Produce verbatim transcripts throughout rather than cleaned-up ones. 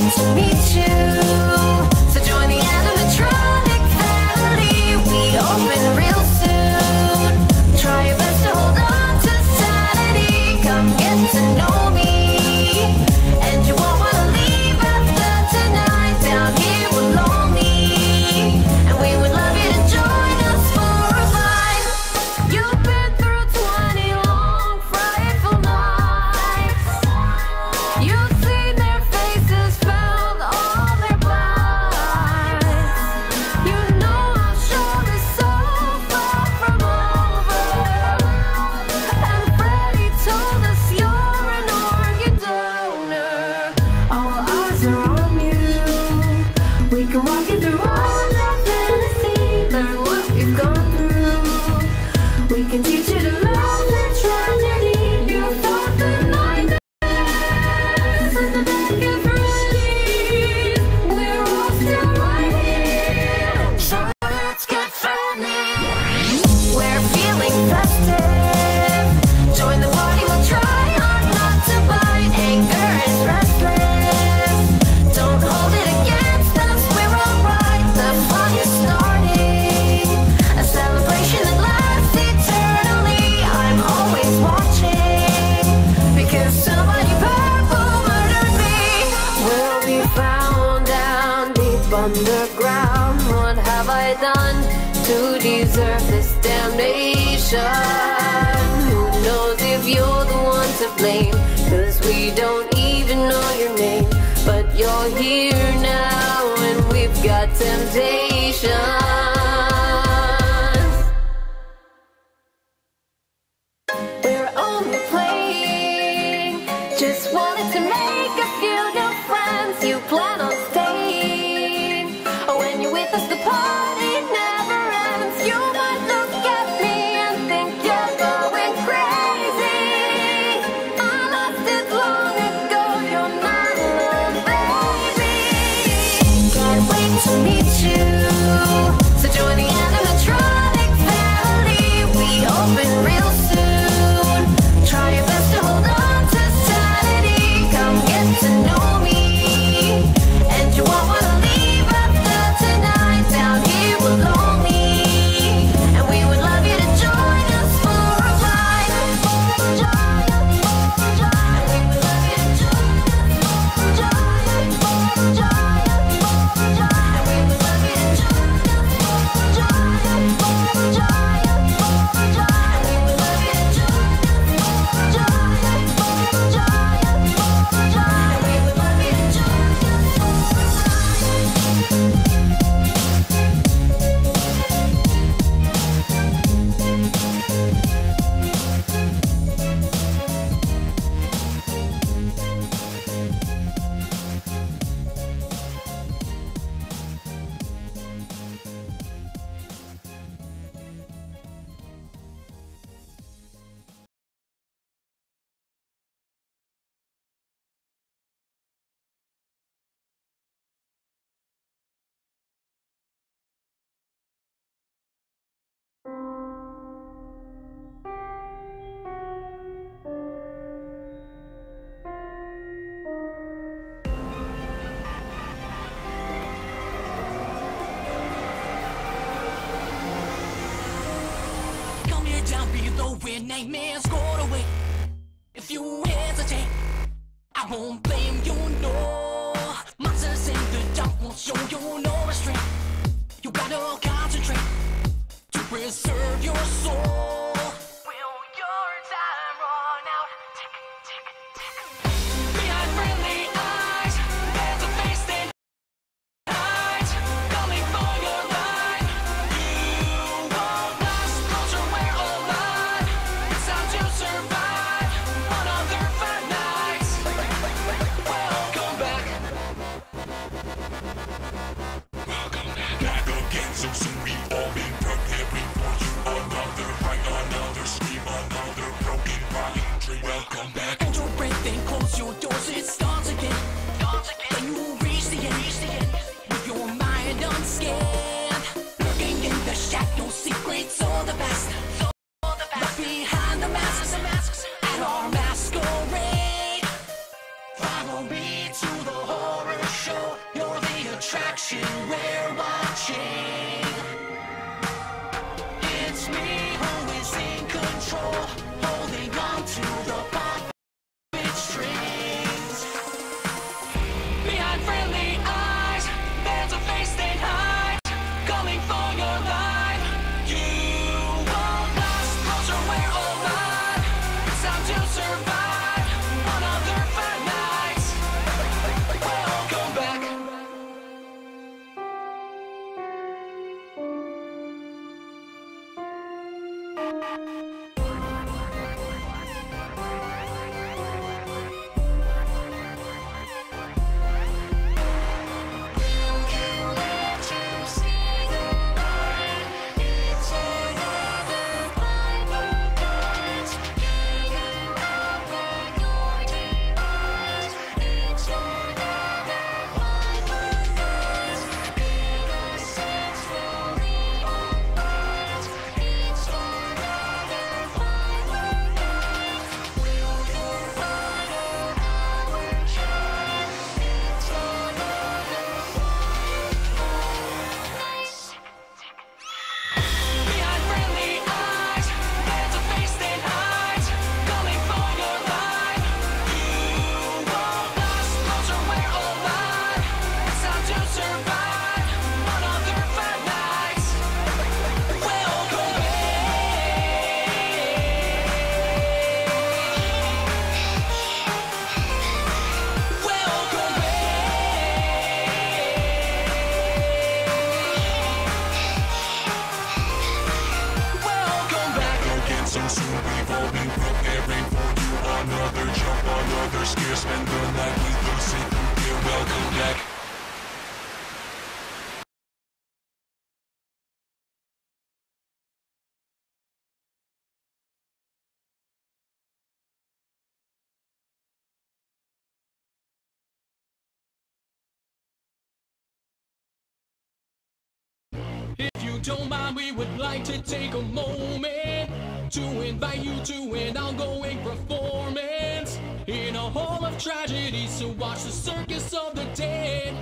wait to meet you. So join the animatronic family. We open real soon. Try your best to hold on to sanity. Come get to know me, and you won't wanna leave after tonight. Down here we're lonely, and we would love you to join us for a ride. You've been through twenty long frightful nights. You've seen their faces, found all their lies. You know our show is so far from over, and Freddie told us you're an organ donor. All eyes are on you. We can walk you through all that fantasy, learn what we've gone through. We can teach you to love the tragedy. You thought the nightmares and the big and Freddie. We're all still right here. So let's get friendly. We're feeling festive. Join the party, we'll try hard not to bite. Anger is restless. Don't hold it against us, we're alright. The fun is starting, a celebration that lasts eternally. I'm always watching, because somebody purple murdered me. We'll be found down deep underground. What have I done to deserve this damnation? Who knows if you're the one to blame? Cause we don't even know your name. But you're here now, and we've got temptations. We're only playing, just wanted to make a few new friends. You plan on staying, when you're with us the party never ends. You might look at me and think you're going crazy. I lost it long ago, you're not alone, baby. Can't wait to meet you. So join the animatronic family. We open real soon. Try your best to hold on to sanity. Come get to know me, and you won't wanna leave after tonight. Down here we're lonely, and we would love you to join us for a ride. And we would love you to join us for a ride. And we would love you to join us for a ride. And we would love you to join us for a ride. Come here down below where nightmares go away. If you hesitate, I won't blame you, no. Monsters in the dark won't show you no restraint. You gotta concentrate to preserve your soul. Will your time run out? Tick, tick, tick. Behind friendly eyes, there's a face that hides, coming for your life. You won't last, closer, we're alive. It's time to survive another five nights. Welcome back. Welcome back. Back again so soon. We've all been preparing for you. Another fight, another scream, another broken body dream. Welcome back. Hold your breath and close your doors. It starts again. Then you reach the end. With your mind unscanned, lurking in the shadows, secrets of the past. But behind the masks, at our masquerade, follow me to the horror show. falling, preparing for you. Another jump, another scare. Spend the night with us if you dare. Welcome back. If you don't mind, we would like to take a moment to invite you to an ongoing performance in a hall of tragedy. So watch the circus of the dead.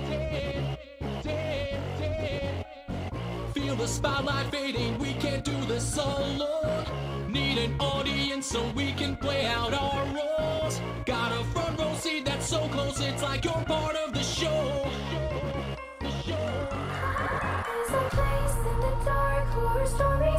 Feel the spotlight fading, we can't do this alone. Need an audience so we can play out our roles. Got a front row seat that's so close, it's like you're part of the show. There's a place in the dark where stories